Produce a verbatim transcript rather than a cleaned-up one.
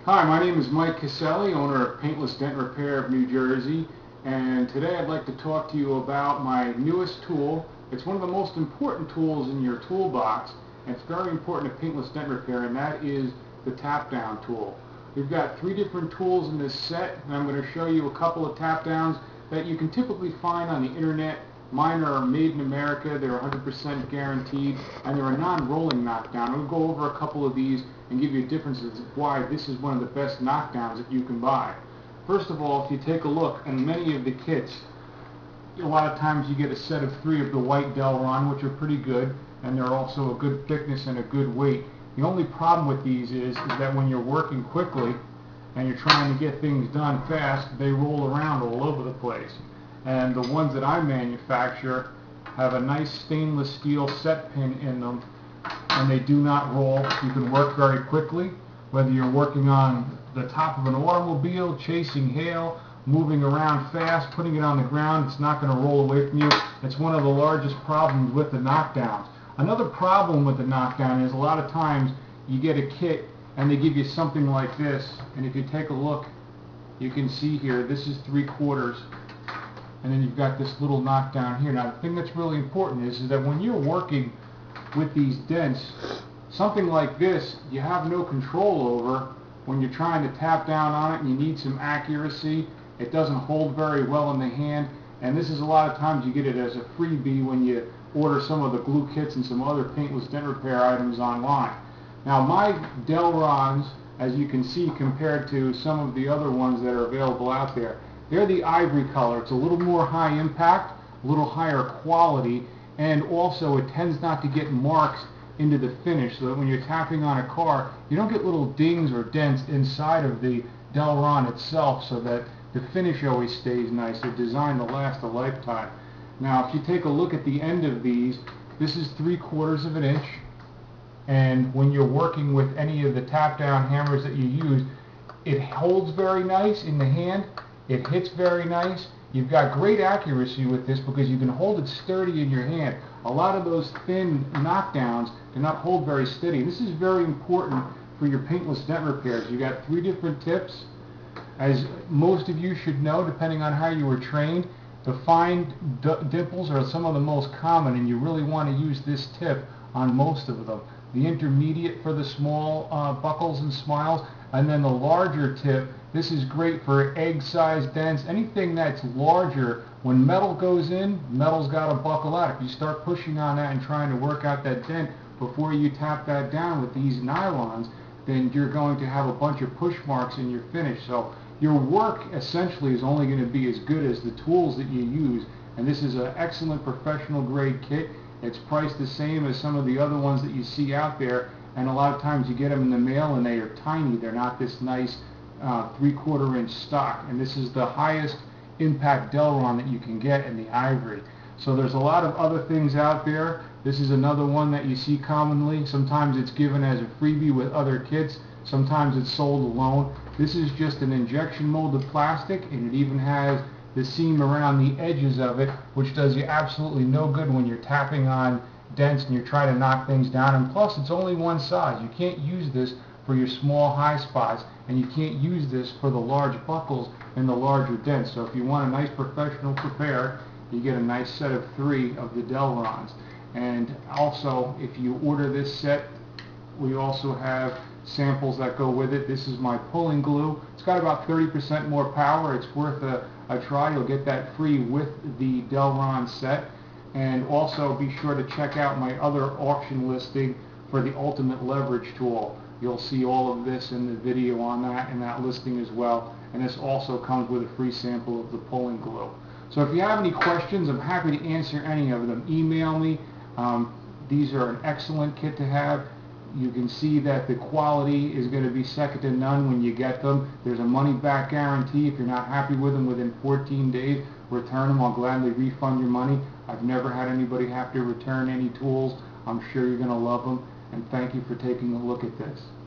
Hi, my name is Mike Caselli, owner of Paintless Dent Repair of New Jersey, and today I'd like to talk to you about my newest tool. It's one of the most important tools in your toolbox, and it's very important to Paintless Dent Repair, and that is the tap down tool. We've got three different tools in this set, and I'm going to show you a couple of tap downs that you can typically find on the internet. Mine are made in America, they're one hundred percent guaranteed, and they're a non-rolling knockdown. We'll go over a couple of these and give you differences of why this is one of the best knockdowns that you can buy. First of all, if you take a look in many of the kits, a lot of times you get a set of three of the white Delron, which are pretty good, and they're also a good thickness and a good weight. The only problem with these is, is that when you're working quickly and you're trying to get things done fast, they roll around all over the place. And the ones that I manufacture have a nice stainless steel set pin in them, and they do not roll. You can work very quickly, whether you're working on the top of an automobile, chasing hail, moving around fast, putting it on the ground. It's not going to roll away from you. It's one of the largest problems with the knockdowns. Another problem with the knockdown is a lot of times you get a kit and they give you something like this, and if you take a look, you can see here, this is three quarters. And then you've got this little knockdown here. Now the thing that's really important is, is that when you're working with these dents, something like this you have no control over. When you're trying to tap down on it and you need some accuracy, it doesn't hold very well in the hand, and this is a lot of times you get it as a freebie when you order some of the glue kits and some other paintless dent repair items online. Now my Delrons, as you can see, compared to some of the other ones that are available out there, they're the ivory color. It's a little more high impact, a little higher quality, and also it tends not to get marks into the finish, so that when you're tapping on a car, you don't get little dings or dents inside of the Delron itself, so that the finish always stays nice. They're designed to last a lifetime. Now if you take a look at the end of these, this is three quarters of an inch, and when you're working with any of the tap down hammers that you use, it holds very nice in the hand. It hits very nice. You've got great accuracy with this because you can hold it sturdy in your hand. A lot of those thin knockdowns do not hold very steady. This is very important for your paintless dent repairs. You've got three different tips. As most of you should know, depending on how you were trained, the fine dimples are some of the most common, and you really want to use this tip on most of them. The intermediate for the small uh, buckles and smiles, and then the larger tip. This is great for egg-sized dents. Anything that's larger, when metal goes in, metal's got to buckle out. If you start pushing on that and trying to work out that dent before you tap that down with these nylons, then you're going to have a bunch of push marks in your finish. So your work essentially is only going to be as good as the tools that you use. And this is an excellent professional grade kit. It's priced the same as some of the other ones that you see out there, and a lot of times you get them in the mail and they are tiny. They're not this nice uh, three-quarter inch stock, and this is the highest impact Delron that you can get in the ivory. So there's a lot of other things out there. This is another one that you see commonly. Sometimes it's given as a freebie with other kits. Sometimes it's sold alone. This is just an injection molded plastic, and it even has the seam around the edges of it, which does you absolutely no good when you're tapping on dents and you're trying to knock things down. And plus, it's only one size. You can't use this for your small high spots, and you can't use this for the large buckles and the larger dents. So if you want a nice professional repair, you get a nice set of three of the Delrons. And also, if you order this set, we also have samples that go with it. This is my pulling glue. It's got about thirty percent more power. It's worth a, a try. You'll get that free with the Delron set. And also be sure to check out my other auction listing for the ultimate leverage tool. You'll see all of this in the video on that and that listing as well. And this also comes with a free sample of the pulling glue. So if you have any questions, I'm happy to answer any of them. Email me. Um, these are an excellent kit to have. You can see that the quality is going to be second to none when you get them. There's a money-back guarantee. If you're not happy with them within fourteen days, return them. I'll gladly refund your money. I've never had anybody have to return any tools. I'm sure you're going to love them. And thank you for taking a look at this.